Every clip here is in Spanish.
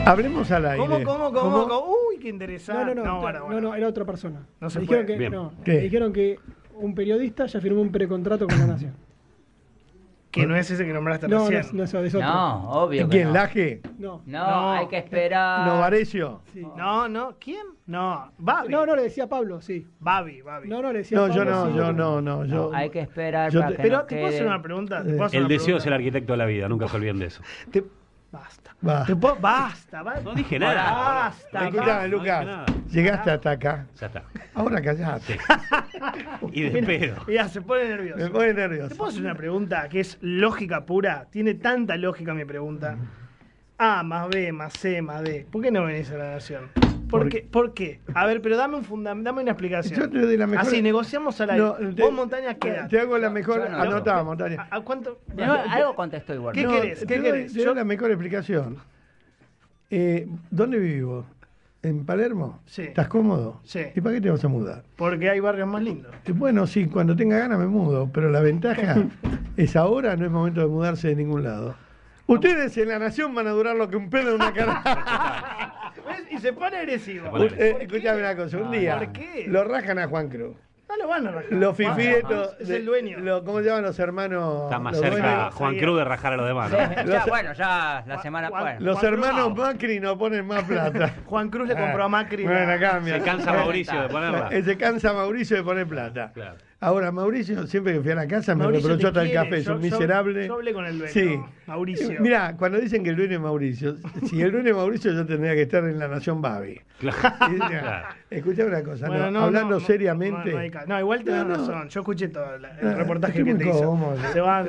Hablemos al aire. ¿Cómo? Uy, qué interesante. No, era otra persona. No se me dijeron puede. que, no, me dijeron que un periodista ya firmó un precontrato con La Nación. Que no es ese que nombraste recién. No, es otro. No, obvio. ¿Quién? No. ¿Laje? No, hay que esperar. ¿Novarecio? Sí. No, ¿quién? No, Babi. No, le decía Pablo, sí. Babi. No, le decía No, Pablo. yo Hay que esperar yo para te- que Pero no te puedo hacer quede. una pregunta. El deseo es el arquitecto de la vida, nunca se olviden de eso. Basta. Va. Basta. No dije nada. Basta. Escuchame, Lucas, nada. llegaste hasta acá. Ya está. Ahora callate. Y de pedo. Mira, se pone nervioso. Me pone ¿Te nervioso. puedo hacer una pregunta que es lógica pura? Tiene tanta lógica mi pregunta. A más B más C más D. ¿Por qué no venís a La Nación? ¿Por qué? A ver, pero dame una explicación. Yo te doy la mejor. Así, negociamos al aire. No, Vos, Montaña, quedás. Te hago la mejor. Yo no. Anotá, Montaña. ¿A cuánto? Algo contestó igual. ¿Qué querés? Te doy la mejor explicación. ¿Dónde vivo? ¿En Palermo? Sí. ¿Estás cómodo? Sí. ¿Y para qué te vas a mudar? Porque hay barrios más lindos. Bueno, sí, cuando tenga ganas me mudo, pero la ventaja es ahora, no es momento de mudarse de ningún lado. Ustedes en La Nación van a durar lo que un pelo en una cara. ¿Ves? Y se pone agresivo. Escuchame una cosa, un día ¿Por qué? lo rajan a Juan Cruz. No lo van a rajar. Los fifietos, Es el dueño. ¿cómo se llaman los hermanos? Está más los cerca dueños? Juan Cruz de rajar a los demás. ¿no? Ya la semana. Bueno. Los Juan hermanos Cruz. Macri no ponen más plata. Juan Cruz le compró a Macri. Bueno, cambia. Se cansa Mauricio de ponerla. Se cansa Mauricio de poner plata. Claro. Ahora, Mauricio, siempre que fui a la casa, me Mauricio reprochó te hasta el quiere. café, es un Yo- miserable. yo hablé con el dueño, Sí. Mauricio. Mirá, cuando dicen que el dueño es Mauricio, si el dueño es Mauricio, yo tendría que estar en La Nación Babi. Claro. Escuchame una cosa, Bueno, no, hablando seriamente. No, igual te das No, razón. Yo escuché todo el Ah, reportaje estoy que te muy hizo. cómodo. Se van,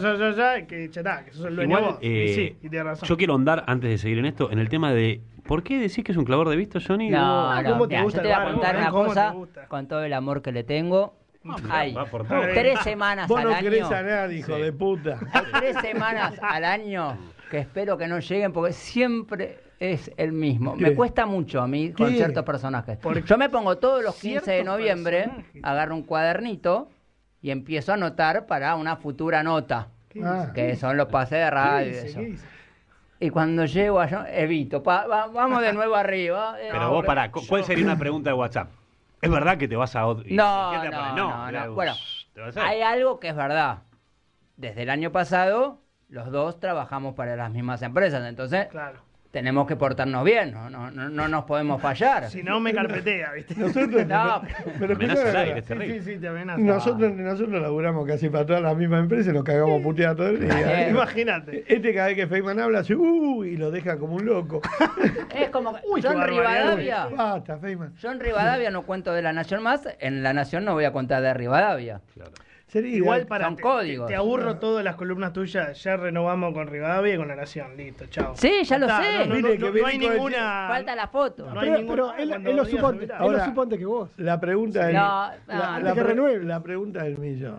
que ya está, que sos el dueño Igual, vos. Y sí, y tenés razón. yo quiero andar, antes de seguir en esto, en el tema de ¿por qué decís que es un clavador de visto, Johnny? No, ¿Cómo no, te mira, gusta yo te el voy a bar? contar una ¿Cómo te cosa gusta? con todo el amor que le tengo. Hay va por todo. 3 semanas Vos al no año. querés a nadie, hijo Sí. de puta. Hay 3 semanas al año que espero que no lleguen porque siempre es el mismo. ¿Qué? Me cuesta mucho a mí con ¿Qué? ciertos personajes. Yo me pongo todos los 15 de Ciertos noviembre, personajes. agarro un cuadernito y empiezo a anotar para una futura nota, Ah. que son los pases de radio y ¿Qué eso. dice? Y cuando llego allá, evito. Vamos de nuevo arriba. Pero vos pará, ¿cuál sería una pregunta de WhatsApp? ¿Es verdad que te vas a otro? No, ¿Qué te aparece? no. Bueno, ¿te vas a- hay algo que es verdad. Desde el año pasado, los dos trabajamos para las mismas empresas, entonces Claro. tenemos que portarnos bien, no nos podemos fallar. Si no, me carpetea, ¿viste? Nosotros, No, pero Amenaza al escuchame, aire, es terrible. Sí, te amenaza. nosotros laburamos casi para todas las mismas empresas y nos cagamos puteadas todo el día. Imagínate. Este cada vez que Feynman habla hace y lo deja como un loco. Es como que Uy, yo qué en barbaridad. Rivadavia, Basta, Feynman. yo en Rivadavia no cuento de La Nación más, en La Nación no voy a contar de Rivadavia. Claro. Sería Igual ideal. para Son códigos. te aburro todas las columnas tuyas, ya renovamos con Rivadavia y con La Nación, listo, chao. Sí, ya lo Está, sé. No, Mire que hay Benito ninguna. Falta la foto. No hay Pero, ninguna- él cuando lo digas supo subirá. él lo Ahora- supo antes que vos. La pregunta del, No, que renueve. la pregunta del millón.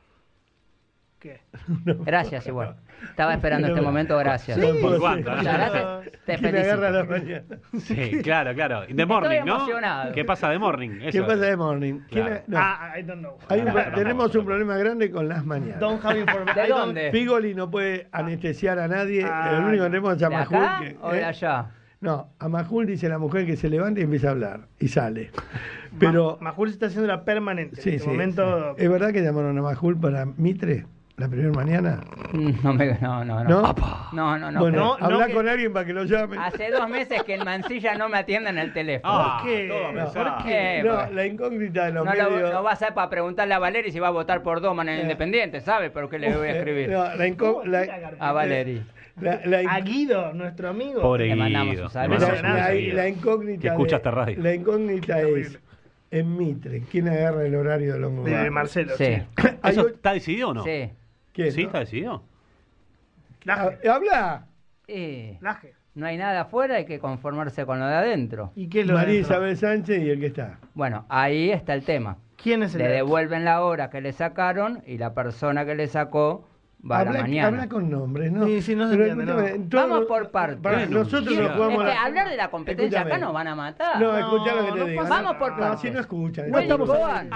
¿Qué? Gracias igual. Estaba esperando este momento, gracias. Sí, ¿Por sí. cuánto? Muchas gracias. Te ¿Quién agarra la felicito. mañana? Sí, claro. The Morning, ¿no? emocionado. ¿Qué pasa de Morning? ¿Qué Eso. pasa de morning? ¿Quién Claro. no. I don't know. Tenemos un problema grande con las mañanas. Don't have information. ¿De dónde? Figoli no puede anestesiar a nadie. Ah, el único que tenemos es a ¿De Majul. acá que- o de allá? No, a Majul dice la mujer que se levanta y empieza a hablar. Y sale. Pero. Majul se está haciendo la permanente. Sí, en este sí, momento. sí. ¿Es verdad que llamaron a Majul para Mitre la primera mañana? No. ¿No? No. Bueno, No, habla que- con alguien para que lo llame. Hace 2 meses que en Mansilla no me atienden el teléfono. Ah, ¿Por qué? todo No, mensaje. ¿Por qué? No, la incógnita de los No, medios. no va a ser para preguntarle a Valeri si va a votar por Doman en el Independiente, ¿sabe? Pero ¿qué le voy a escribir? No, A Valeri. A Guido, nuestro amigo. Pobre Le mandamos Guido. un saludo. Le mandamos un la saludo. incógnita. Que escucha esta radio. La incógnita es en Mitre. ¿Quién agarra el horario de los De Marcelo. Sí. ¿Eso está decidido o no? Sí. ¿Quién? ¿Sí no? está decidido? Laje. Habla. Laje. No hay nada afuera, hay que conformarse con lo de adentro. ¿Y qué es lo María de adentro? Isabel Sánchez y el que está. Bueno, ahí está el tema. ¿Quién es el Le de adentro? devuelven la hora que le sacaron y la persona que le sacó va a la mañana. Habla con nombres, ¿no? Sí, sí, no se Pero entiende, escúchame, no. todos Vamos los- por partes. Pará, Bueno, nosotros quiero- nos jugamos Es que la- hablar de la competencia Escúchame. acá nos van a matar. No, escuchá lo que te no digo. pasa Vamos por No, partes. si no escuchan. Willy estamos- Cohen.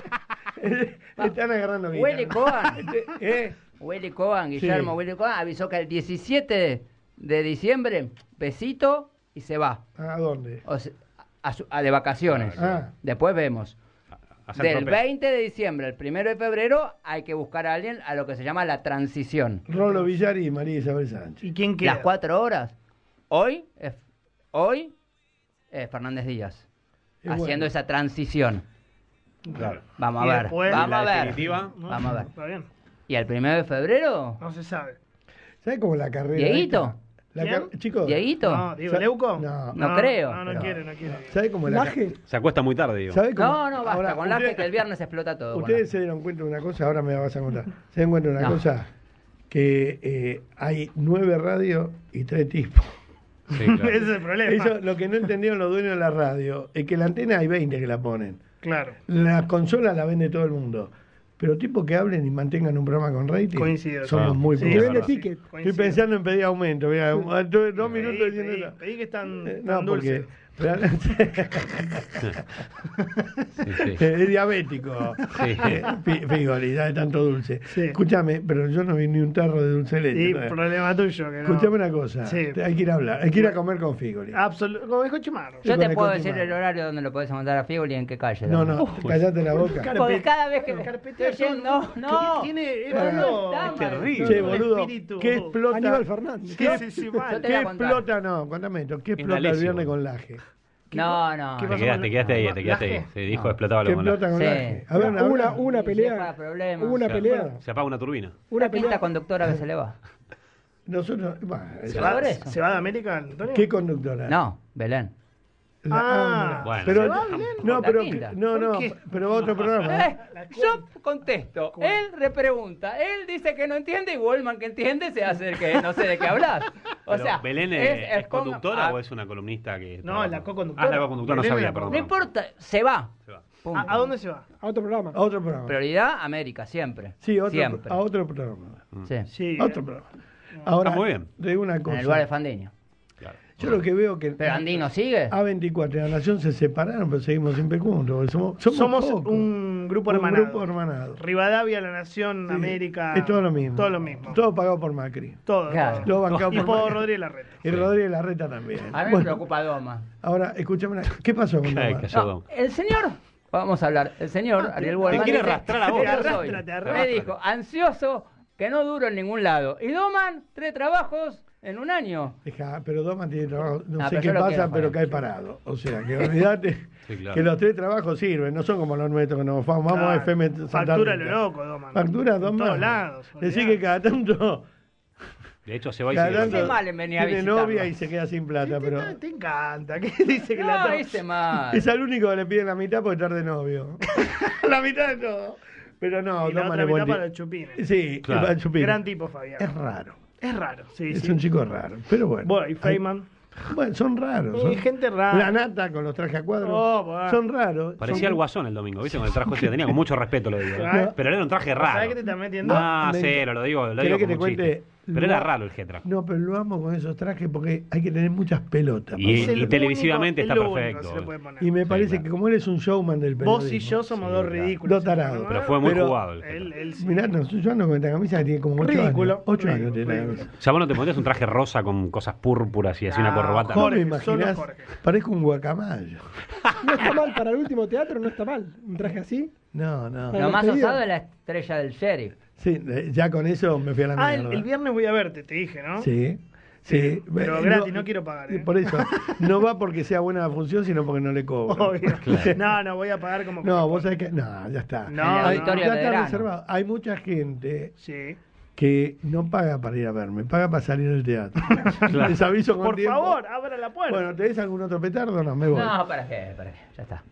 Están agarrando guita. Willy Cohen. ¿Eh? Willy Cohen, Guillermo Sí. Willy Cohen avisó que el 17 de diciembre, besito, y se va. ¿A dónde? O sea, de vacaciones. Ah. Después vemos. Hacer Del tropel. 20 de diciembre al 1 de febrero hay que buscar a alguien a lo que se llama la transición. Rolo Villar y María Isabel Sánchez. ¿Y quién queda? Las 4 horas. Hoy es Fernández Díaz. Es Haciendo bueno. esa transición. Claro. Vamos Y a ver. después, Vamos a la ver. definitiva. No, Vamos a ver. Está bien. ¿Y el 1 de febrero? No se sabe. ¿Sabes cómo la carrera? ¿Dieguito? esta? ¿Quién? Chicos, ¿Dieguito? No, digo, Sa- ¿Leuco? No. No creo, No, no pero- quiere, no quiere. ¿sabe cómo la ¿Laje? Se acuesta muy tarde, digo. ¿Sabe cómo? No, basta. Ahora, Con la usted- que el viernes explota todo. con Ustedes la- se dieron cuenta de una cosa, ahora me la vas a contar. Se dieron cuenta de una No. cosa, que hay 9 radios y 3 tipos. Sí, claro. Ese es el problema. Eso, lo que no entendieron los dueños de la radio es que la antena hay 20 que la ponen. Claro. La consola la vende todo el mundo. Pero tipos que hablen y mantengan un programa con rating, Coincido. somos Ah, muy Sí, Que es pocos. vende verdad. ticket. Estoy Coincido. pensando en pedir aumento. Mira, tuve 2 minutos Pedí, diciendo pedí, eso. pedí que están No, tan porque dulces. realmente Sí, sí. es diabético. Sí. Figoli, ya de tanto dulce. Sí. Escúchame, pero yo no vi ni un tarro de dulce de leche. Sí, todavía. problema tuyo. Que no. Escúchame una cosa, Sí. hay que ir a hablar, hay que ir a comer con Figoli. Como dijo Chimarro. Yo con te el puedo continuado. decir el horario donde lo podés mandar a Figoli y en qué calle. No, también. no, callate la boca. Porque cada vez que me Carpetea estoy yendo, no. Tiene Pero no boludo, está mal. terrible. Che, un boludo, espíritu. ¿qué explota? Aníbal Fernández. ¿Qué, Sí, sí, Yo mal. te qué voy a contar. explota? No, contame esto. ¿Qué explota el Indalecio, viernes boludo. con Laje? No, no. ¿Qué Te pasó? quedaste, te quedaste ahí, te quedaste ahí. ¿Laje? Se dijo No. explotaba ¿Qué lo con explota con Sí. Laje? A ver, Una habla. Y pelea. para problemas. Hubo una Claro. pelea. Se apaga una turbina. Una La quinta pelea. conductora que se le va. Nosotros, bueno, ¿Se va, Por eso. ¿Se va de América, Antonio? ¿qué conductora? No, Belén. Ah, Bueno, pero, se va bien. no, La pero, quinta. no, no, ¿Por qué? pero otro programa. Yo contesto, él repregunta, él dice que no entiende y Goldman que entiende se hace el que no sé de qué hablas. O Pero sea, ¿Belén es conductora ah, o es una columnista que No, trabaja? la co-conductora. Ah, la co-conductora, no Belén sabía, era perdón. no importa, se va. Se va. Punto. ¿A dónde se va? A otro programa. A otro programa. Prioridad, América, siempre. Sí, siempre. a otro programa. Sí. Sí. A otro programa. Ahora, Está muy bien. te digo una En el lugar de cosa. Fandiño. Claro. Yo lo que veo que Pero Andino sigue. A24 y La Nación se separaron, pero seguimos siempre juntos. porque Somos pocos. un grupo Un hermanado. grupo hermanado. Rivadavia, La Nación, Sí, América. Es todo lo mismo. Todo lo mismo. Todo pagado por Macri. Todo. Claro. todo. Todo bancado Y por por Macri. Rodríguez Larreta. Y Rodríguez Larreta también. A mí me Bueno, preocupa Doma. ahora, escúchame ¿qué pasó con Ay, Doma? cayó No, Dom. el señor, vamos a hablar, el señor Ariel Goldman quiere dice, arrastrar a vos. Te yo arrastra, soy- te arrastra. me dijo, ansioso, que no duro en ningún lado. Y Doman, 3 trabajos en un año. Pero Doma tiene trabajo, no Ah, sé pero qué yo lo pasa, quiero, pero Fabián. cae parado. O sea, que olvídate Sí, claro. que los 3 trabajos sirven, no son como los nuestros que nos vamos a Claro. FM Santa Factura Rita. lo loco, Doman. Factura En Doma. todos lados. Decir que cada tanto, De hecho, se va y cada sigue. tanto Hice mal en venir a tiene visitarlo. novia y se queda sin plata, pero Te encanta. ¿Qué dice que No, la hice mal. es al único que le piden la mitad porque estar de novio. La mitad de todo. Pero no, Y la Doma otra es buen mitad para tipo. los chupines. Sí, Claro. para chupín. Gran tipo, Fabián. Es raro. Es raro, sí, Es sí. un chico raro, pero bueno. Bueno, y Feynman. Bueno, son raros. Son... Gente rara. La nata con los trajes a cuadros. Oh, bueno. Son raros. Parecía son... el guasón el domingo, ¿viste? Con el traje ese. Tenía con mucho respeto, lo digo. Claro. Pero era un traje raro. ¿Sabes qué te estás metiendo? Ah, Me- cero, lo digo ¿Querés que te como un cuente? chiste. Pero era raro el Getra. No, pero lo amo con esos trajes porque hay que tener muchas pelotas. Y- Es el televisivamente único- está es lo único perfecto. que se le puede poner. Y me Sí, parece claro. que como él es un showman del periodismo. Vos y yo somos Sí, dos claro. ridículos. Dos tarados. Pero fue muy Pero- jugado el Él, Getra. él sí. Mirá, no, yo ando con esta camisa que tiene como 8 Ridículo. años. 8 años Ridículo, tiene la ridículo. camisa. O sea, vos no te pondrías un traje rosa con cosas púrpuras y así una Ah, corbata. ¿Cómo Jorge, me imaginás? solo Jorge. Parezco un guacamayo. No está mal para el último teatro, no está mal. Un traje así. No, no. Pero- Lo más despedido. osado es la estrella del sheriff. Sí, ya con eso me fui a la Ah, mierda. el viernes voy a verte, te dije, ¿no? Sí. Sí, Pero gratis, no quiero pagar, ¿eh? Por eso, no va porque sea buena la función, sino porque no le cobro. Obvio. No, no, voy a pagar como. No, vos sabés que. No, ya está. No, En el no. auditorio ya de está verano. reservado. Hay mucha gente Sí. que no paga para ir a verme, paga para salir del teatro. Les aviso con Por tiempo. favor, abra la puerta. Bueno, ¿tenés algún otro petardo? No, me voy. No, ¿para qué? ¿Para qué? Ya está.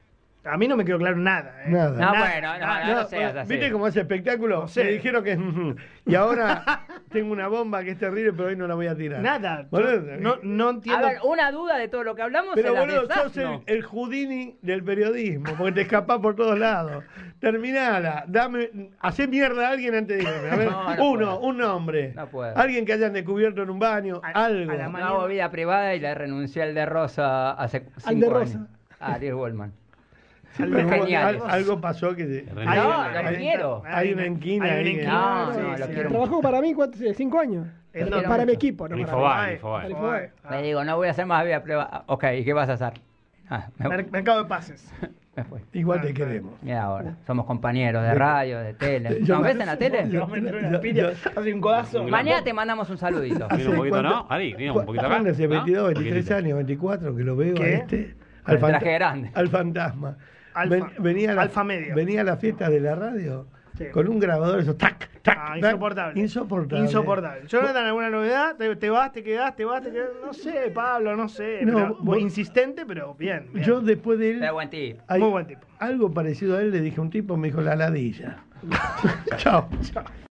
A mí no me quedó claro nada, ¿eh? Nada. No, Nada, bueno, no, nada. no seas así. ¿Viste cómo hace espectáculo? No sé. Me dijeron que. Y ahora tengo una bomba que es terrible, pero hoy no la voy a tirar. Nada. Boludo, No A entiendo. ver, una duda de todo lo que hablamos Pero se la boludo, sos desasno. el Houdini del periodismo, porque te escapás por todos lados. Terminala, hacé mierda a alguien antes de irme. A ver, No, no puedo. un nombre. No puedo. Alguien que hayan descubierto en un baño, algo. a la No hago vida privada y le renuncié al de Rosa hace 5 Al de años. Rosa. A Ariel Goldman. Pero Genial. algo pasó que... No, lo quiero. Hay una enquina Hay una ahí. No, sí, no, lo sí. quiero. Trabajó para mí 5 años. Es Lo Para quiero mi mucho. equipo, no En para Infobae, mí. Infobae. Infobae. Me digo, no voy a hacer más vida prueba. Ok, ¿y qué vas a hacer? Mercado de pases. Me fui. Igual te queremos. Mira ahora, somos compañeros de radio, de tele. Yo- ¿Nos ves en la tele? yo- Vamos a meter una pilla, hace un codazo. Mañana te mandamos un saludito. Viene un poquito, ¿no? Ari, viene un poquito acá. Hace ¿no? 22, 23 Poquitito. años, 24, que lo veo ¿Qué? a este. Con el traje grande. Al fantasma. Alfa- venía a la, Alfa medio. venía a la fiesta de la radio Sí. con un grabador, eso, tac, tac. Ah, tac. insoportable. Insoportable. Insoportable. Jonathan, ¿alguna novedad? ¿Te vas, te quedás? No sé, Pablo, no sé. No, pero, vos- insistente, pero bien. bien. Yo después de él. Pero buen tipo. Muy buen tipo. Algo parecido a él le dije a un tipo, me dijo la ladilla. Chao.